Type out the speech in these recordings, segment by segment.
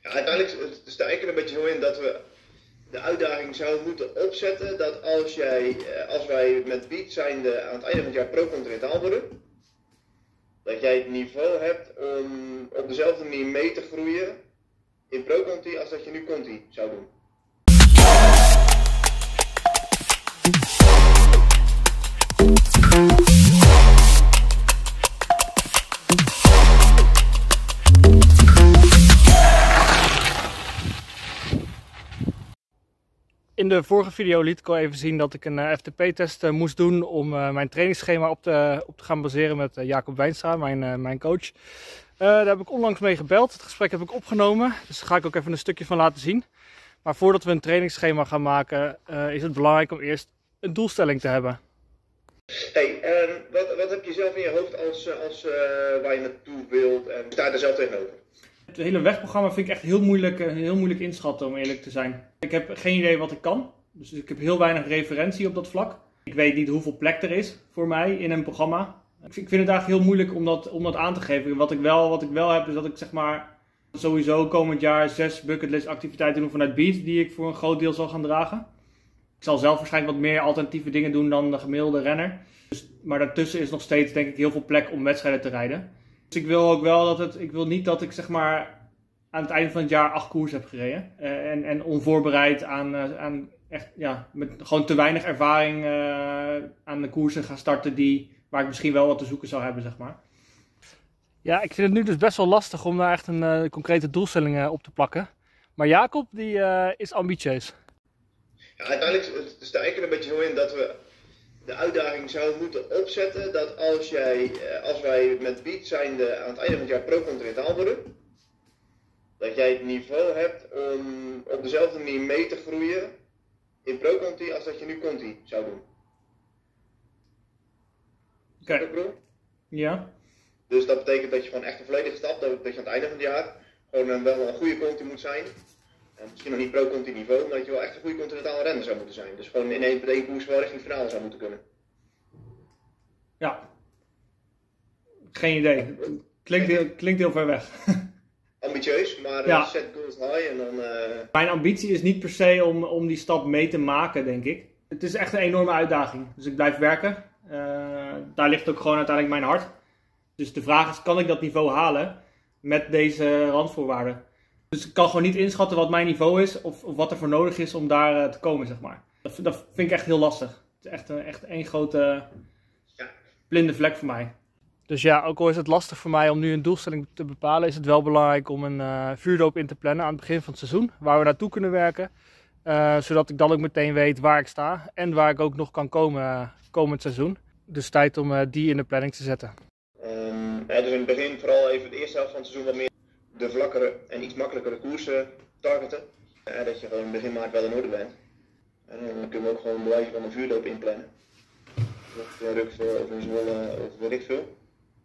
Ja, uiteindelijk sta ik er een beetje zo in dat we de uitdaging zouden moeten opzetten dat als wij met Beat zijnde aan het einde van het jaar pro-continentaal worden, dat jij het niveau hebt om op dezelfde manier mee te groeien in pro-conti als dat je nu conti zou doen. In de vorige video liet ik al even zien dat ik een FTP-test moest doen om mijn trainingsschema op te gaan baseren met Jacob Wijnstra, mijn coach. Daar heb ik onlangs mee gebeld. Het gesprek heb ik opgenomen, dus daar ga ik ook even een stukje van laten zien. Maar voordat we een trainingsschema gaan maken, is het belangrijk om eerst een doelstelling te hebben. Hey, wat heb je zelf in je hoofd als waar je naartoe wilt en sta je er zelf tegenover? Het hele wegprogramma vind ik echt heel moeilijk inschatten, om eerlijk te zijn. Ik heb geen idee wat ik kan, dus ik heb heel weinig referentie op dat vlak. Ik weet niet hoeveel plek er is voor mij in een programma. Ik vind het eigenlijk heel moeilijk om dat aan te geven. Wat ik wel heb is dat ik zeg maar sowieso komend jaar 6 bucketlist activiteiten doen vanuit Beat die ik voor een groot deel zal gaan dragen. Ik zal zelf waarschijnlijk wat meer alternatieve dingen doen dan de gemiddelde renner. Maar daartussen is nog steeds denk ik heel veel plek om wedstrijden te rijden. Dus ik wil ook wel ik wil niet dat ik zeg maar aan het einde van het jaar 8 koers heb gereden. En onvoorbereid aan echt, ja, met gewoon te weinig ervaring aan de koersen gaan starten waar ik misschien wel wat te zoeken zou hebben, zeg maar. Ja, ik vind het nu dus best wel lastig om daar echt een concrete doelstelling op te plakken. Maar Jacob, die is ambitieus. Ja, uiteindelijk sta ik er een beetje zo in dat we de uitdaging zouden moeten opzetten dat als wij met Beat zijnde aan het einde van het jaar pro-continentaal worden, dat jij het niveau hebt om op dezelfde manier mee te groeien in pro-conti als dat je nu conti zou doen. Oké. Ja. Dus dat betekent dat je gewoon echt een volledige stap, dat je aan het einde van het jaar gewoon wel een goede conti moet zijn. Misschien nog niet pro-conti niveau, maar dat je wel echt een goede continentale renner zou moeten zijn. Dus gewoon in één koers wel richting finale zou moeten kunnen. Ja. Geen idee. Klinkt heel ver weg. Ambitieus, maar ja. Set goals high en dan... Mijn ambitie is niet per se om die stap mee te maken, denk ik. Het is echt een enorme uitdaging. Dus ik blijf werken. Daar ligt ook gewoon uiteindelijk mijn hart. Dus de vraag is, kan ik dat niveau halen met deze randvoorwaarden? Dus ik kan gewoon niet inschatten wat mijn niveau is of wat er voor nodig is om daar te komen, zeg maar. Dat vind ik echt heel lastig. Het is echt één grote blinde vlek voor mij. Dus ja, ook al is het lastig voor mij om nu een doelstelling te bepalen, is het wel belangrijk om een vuurdoop in te plannen aan het begin van het seizoen. Waar we naartoe kunnen werken. Zodat ik dan ook meteen weet waar ik sta en waar ik ook nog kan komen komend seizoen. Dus tijd om die in de planning te zetten. Dus in het begin vooral even de eerste helft van het seizoen wat meer de vlakkere en iets makkelijkere koersen targeten. Dat je gewoon begin maart wel in orde bent. En dan kunnen we ook gewoon bewijzen van een vuurdoop inplannen. Of een Rukveel of een Zwolle of weet ik veel.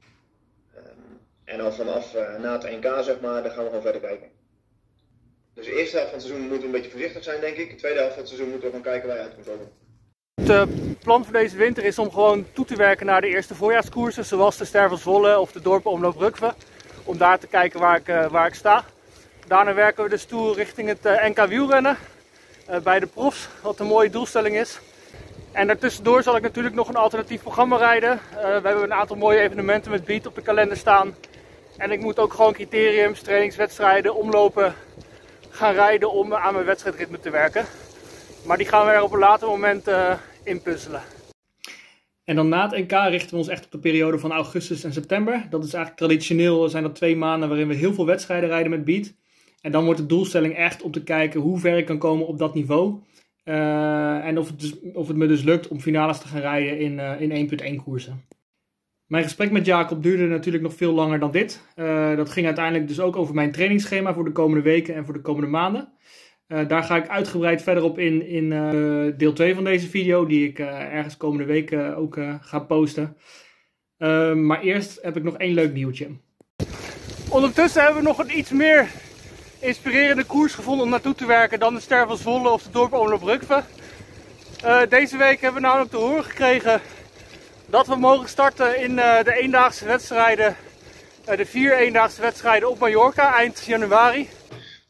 En dan vanaf na het NK zeg maar, dan gaan we gewoon verder kijken. Dus de eerste helft van het seizoen moeten we een beetje voorzichtig zijn denk ik. De tweede helft van het seizoen moeten we gewoon kijken waar je uit kunt komen. Het plan voor deze winter is om gewoon toe te werken naar de eerste voorjaarskoersen. Zoals de Ster van Zwolle of de Dorpen-Omloop Rukve. Om daar te kijken waar ik sta. Daarna werken we dus toe richting het NK wielrennen. Bij de profs, wat een mooie doelstelling is. En daartussendoor zal ik natuurlijk nog een alternatief programma rijden. We hebben een aantal mooie evenementen met Beat op de kalender staan. En ik moet ook gewoon criteriums, trainingswedstrijden, omlopen gaan rijden om aan mijn wedstrijdritme te werken. Maar die gaan we er op een later moment inpuzzelen. En dan na het NK richten we ons echt op de periode van augustus en september. Dat is eigenlijk traditioneel, zijn dat 2 maanden waarin we heel veel wedstrijden rijden met Beat. En dan wordt de doelstelling echt om te kijken hoe ver ik kan komen op dat niveau. En of het me dus lukt om finales te gaan rijden in 1.1 koersen. Mijn gesprek met Jacob duurde natuurlijk nog veel langer dan dit. Dat ging uiteindelijk dus ook over mijn trainingsschema voor de komende weken en voor de komende maanden. Daar ga ik uitgebreid verder op in deel 2 van deze video, die ik ergens komende week ook ga posten. Maar eerst heb ik nog 1 leuk nieuwtje. Ondertussen hebben we nog een iets meer inspirerende koers gevonden om naartoe te werken dan de Ster van Zwolle of de Dorpen-Omloop Rukve. Deze week hebben we namelijk te horen gekregen dat we mogen starten in de eendaagse wedstrijden, de 4 eendaagse wedstrijden op Mallorca eind januari.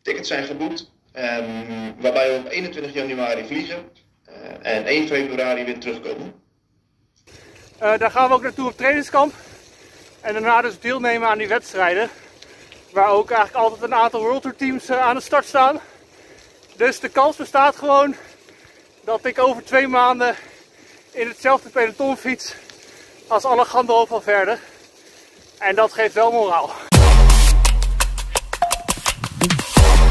Tickets zijn geboekt, waarbij we op 21 januari vliegen en 1 februari weer terugkomen. Daar gaan we ook naartoe op trainingskamp en daarna dus deelnemen aan die wedstrijden. Waar ook eigenlijk altijd een aantal World Tour teams aan de start staan. Dus de kans bestaat gewoon dat ik over 2 maanden in hetzelfde peloton fiets als Alejandro Valverde. En dat geeft wel moraal.